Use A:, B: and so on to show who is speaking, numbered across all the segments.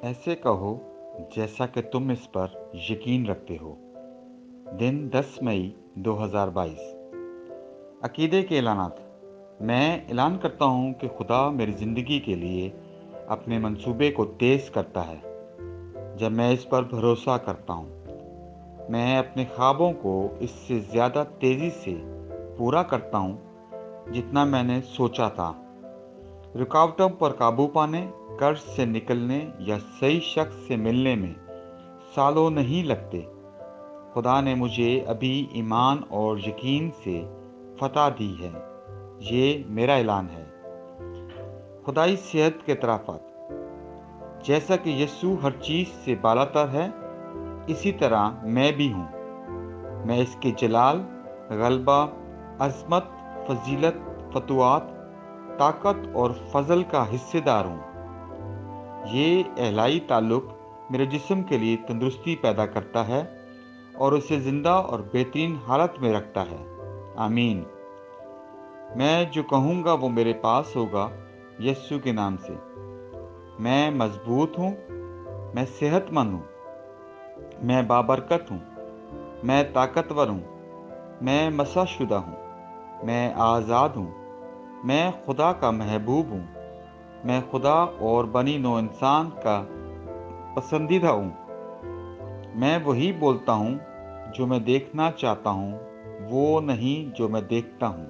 A: ऐसे कहो जैसा कि तुम इस पर यकीन रखते हो। दिन 10 मई 2022। अकीदे के ऐलानात। मैं ऐलान करता हूँ कि खुदा मेरी ज़िंदगी के लिए अपने मंसूबे को तेज़ करता है जब मैं इस पर भरोसा करता हूँ। मैं अपने ख्वाबों को इससे ज़्यादा तेज़ी से पूरा करता हूँ जितना मैंने सोचा था। रुकावटों पर काबू पाने, कर्ज से निकलने या सही शख्स से मिलने में सालों नहीं लगते। खुदा ने मुझे अभी ईमान और यकीन से फतह दी है। ये मेरा ऐलान है। खुदाई सेहत के तराफत। जैसा कि यीशु हर चीज़ से बालातर है, इसी तरह मैं भी हूँ। मैं इसके जलाल, गलबा, अज़मत, फजीलत, फतुआत, ताकत और फजल का हिस्सेदार हूँ। ये इलाही ताल्लुक़ मेरे जिस्म के लिए तंदुरुस्ती पैदा करता है और उसे ज़िंदा और बेहतरीन हालत में रखता है। आमीन। मैं जो कहूँगा वो मेरे पास होगा, यीशु के नाम से। मैं मजबूत हूँ, मैं सेहतमंद हूँ, मैं बाबरकत हूँ, मैं ताकतवर हूँ, मैं मसाशुदा हूँ, मैं आज़ाद हूँ, मैं खुदा का महबूब हूँ, मैं खुदा और बनी नौ इंसान का पसंदीदा हूँ। मैं वही बोलता हूँ जो मैं देखना चाहता हूँ, वो नहीं जो मैं देखता हूँ।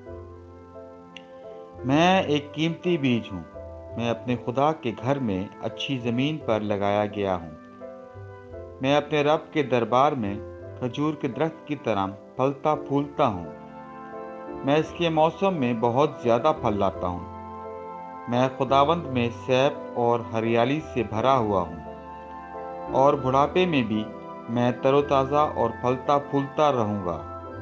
A: मैं एक कीमती बीज हूँ। मैं अपने खुदा के घर में अच्छी ज़मीन पर लगाया गया हूँ। मैं अपने रब के दरबार में खजूर के दरख्त की तरह फलता फूलता हूँ। मैं इसके मौसम में बहुत ज़्यादा फल लाता हूँ। मैं खुदावंद में सैफ और हरियाली से भरा हुआ हूँ और बुढ़ापे में भी मैं तरोताज़ा और फलता फूलता रहूँगा।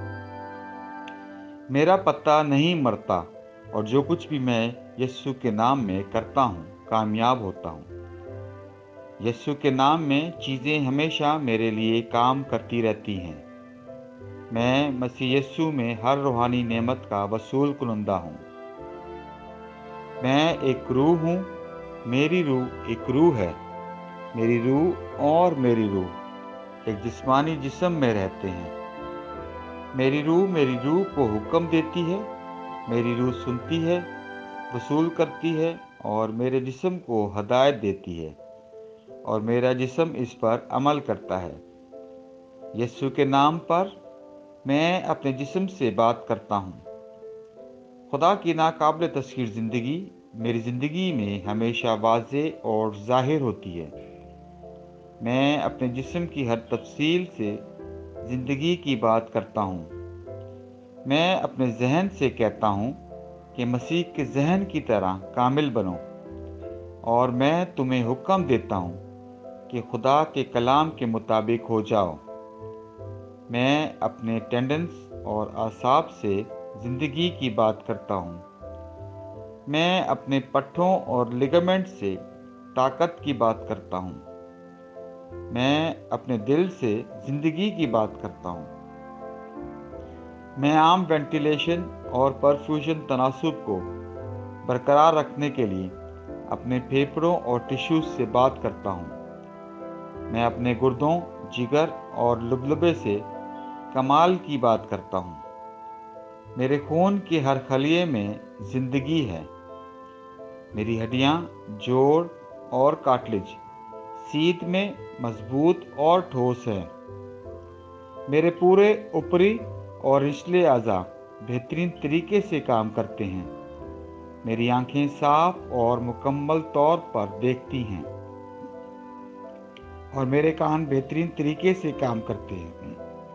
A: मेरा पत्ता नहीं मरता और जो कुछ भी मैं यीशु के नाम में करता हूँ, कामयाब होता हूँ। यीशु के नाम में चीज़ें हमेशा मेरे लिए काम करती रहती हैं। मैं मसीह यीशु में हर रूहानी नेमत का वसूल कुनंदा हूँ। मैं एक रूह हूँ, मेरी रूह एक रूह है। मेरी रूह और मेरी रूह एक जिस्मानी जिस्म में रहते हैं। मेरी रूह को हुक्म देती है, मेरी रूह सुनती है, वसूल करती है और मेरे जिस्म को हदायत देती है और मेरा जिस्म इस पर अमल करता है। यीशु के नाम पर मैं अपने जिस्म से बात करता हूँ। खुदा की नाकाबिल तस्खीर ज़िंदगी मेरी ज़िंदगी में हमेशा वाज़े और ज़ाहिर होती है। मैं अपने जिस्म की हर तफसील से ज़िंदगी की बात करता हूँ। मैं अपने जहन से कहता हूँ कि मसीह के जहन की तरह कामिल बनो और मैं तुम्हें हुक्म देता हूँ कि खुदा के कलाम के मुताबिक हो जाओ। मैं अपने टेंडेंस और आसाब से ज़िंदगी की बात करता हूँ। मैं अपने पट्ठों और लिगामेंट से ताकत की बात करता हूँ। मैं अपने दिल से ज़िंदगी की बात करता हूँ। मैं आम वेंटिलेशन और परफ्यूजन तनासुब को बरकरार रखने के लिए अपने फेफड़ों और टिश्यूज़ से बात करता हूँ। मैं अपने गुर्दों, जिगर और लुबलुबे से कमाल की बात करता हूँ। मेरे खून के हर खलिए में ज़िंदगी है। मेरी हड्डियाँ, जोड़ और कार्टिलेज सीध में मजबूत और ठोस है। मेरे पूरे ऊपरी और निचले अज़ा बेहतरीन तरीके से काम करते हैं। मेरी आंखें साफ और मुकम्मल तौर पर देखती हैं और मेरे कान बेहतरीन तरीके से काम करते हैं।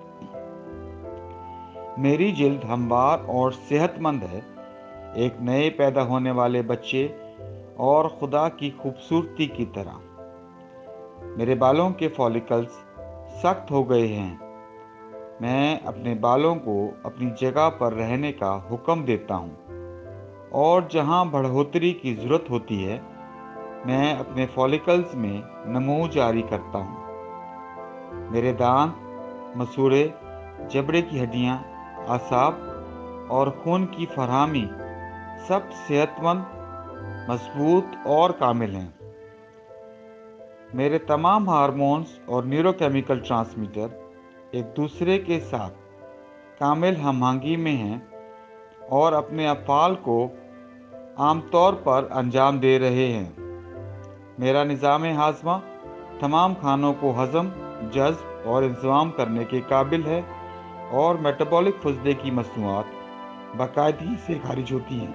A: मेरी जिल्द हमवार और सेहतमंद है, एक नए पैदा होने वाले बच्चे और खुदा की खूबसूरती की तरह। मेरे बालों के फॉलिकल्स सख्त हो गए हैं। मैं अपने बालों को अपनी जगह पर रहने का हुक्म देता हूँ और जहाँ बढ़ोतरी की ज़रूरत होती है, मैं अपने फॉलिकल्स में नमू जारी करता हूँ। मेरे दांत, मसूड़े, जबड़े की हड्डियाँ, आसाब और खून की फरहमी सब सेहतमंद, मजबूत और कामिल हैं। मेरे तमाम हार्मोन्स और न्यूरोकेमिकल ट्रांसमीटर एक दूसरे के साथ कामिल हमआहंगी में हैं और अपने अफ़आल को आमतौर पर अंजाम दे रहे हैं। मेरा निज़ाम हाज़मा तमाम खानों को हज़म, जज़्ब और इंतज़ाम करने के काबिल है और मेटाबॉलिक फुज़दे की मसनूआत बाकायदगी से खारिज होती हैं।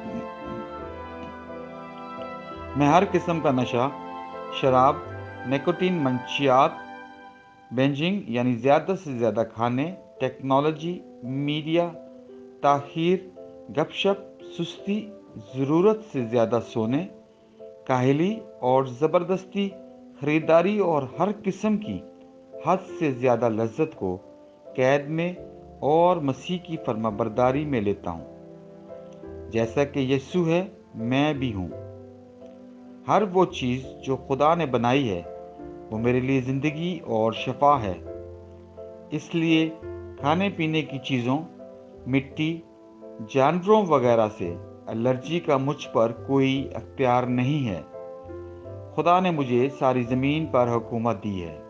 A: मैं हर किस्म का नशा, शराब, निकोटीन मंशियात, बेंजिंग यानी ज़्यादा से ज़्यादा खाने, टेक्नोलॉजी, मीडिया, ताख़ीर, गपशप, सुस्ती, ज़रूरत से ज़्यादा सोने, काहली और ज़बरदस्ती ख़रीदारी और हर किस्म की हद से ज़्यादा लज्जत को कैद में और मसीह की फरमाबरदारी में लेता हूँ। जैसा कि यीशु है, मैं भी हूँ। हर वो चीज़ जो खुदा ने बनाई है वो मेरे लिए ज़िंदगी और शफा है। इसलिए खाने पीने की चीज़ों, मिट्टी, जानवरों वगैरह से एलर्जी का मुझ पर कोई अख्तियार नहीं है। खुदा ने मुझे सारी ज़मीन पर हुकूमत दी है।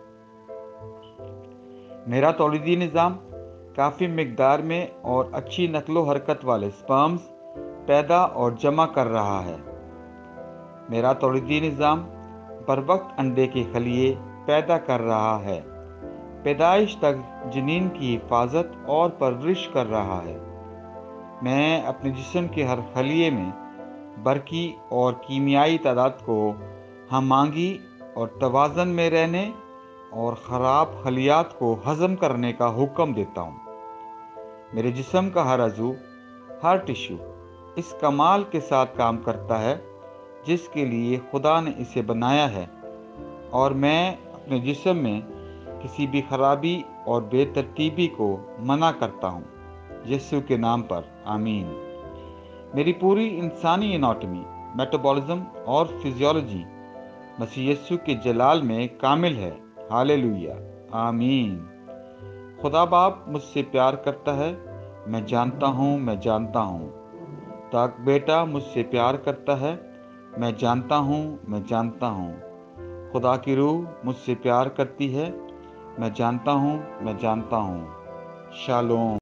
A: मेरा तौलीदी निज़ाम काफ़ी मिकदार में और अच्छी नकलो हरकत वाले स्पर्म्स पैदा और जमा कर रहा है। मेरा तौलीदी निज़ाम बरवक्त अंडे के खलिए पैदा कर रहा है, पैदाइश तक जनीन की हिफाजत और परवरिश कर रहा है। मैं अपने जिस्म के हर खलिए में बरकी और कीमियाई तादाद को हमआहंगी और तवाज़न में रहने और ख़राब खलियात को हज़म करने का हुक्म देता हूँ। मेरे जिस्म का हर अज़ू, हर टिश्यू इस कमाल के साथ काम करता है जिसके लिए खुदा ने इसे बनाया है, और मैं अपने जिस्म में किसी भी खराबी और बेतरतीबी को मना करता हूँ। यीशु के नाम पर आमीन। मेरी पूरी इंसानी एनाटॉमी, मेटाबॉलिज्म और फिजियोलॉजी मसीह यीशु के जलाल में कामिल है। हालेलुया, आमीन। खुदा बाप मुझसे प्यार करता है, मैं जानता हूँ, मैं जानता हूँ। ताक बेटा मुझसे प्यार करता है, मैं जानता हूँ, मैं जानता हूँ। खुदा की रूह मुझसे प्यार करती है, मैं जानता हूँ, मैं जानता हूँ। शालोम।